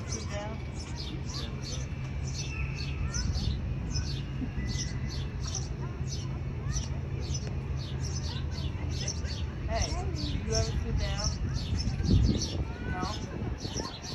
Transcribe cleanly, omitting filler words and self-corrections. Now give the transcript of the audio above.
Sit down. Hey, do you ever sit down? No?